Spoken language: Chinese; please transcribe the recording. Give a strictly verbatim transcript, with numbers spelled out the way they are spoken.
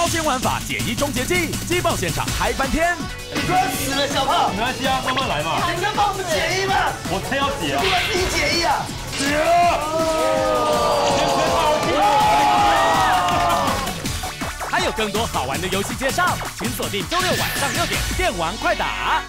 鲜玩法解疑终结技，机爆现场嗨翻天！ 你快要死了，小胖！ 没关系啊，慢慢来嘛。 你能帮我们解疑吗？ 我才要解啊！ 你们自己解疑啊！ 解啊！ 还有更多好玩的游戏介绍，请锁定周六晚上六点电玩快打。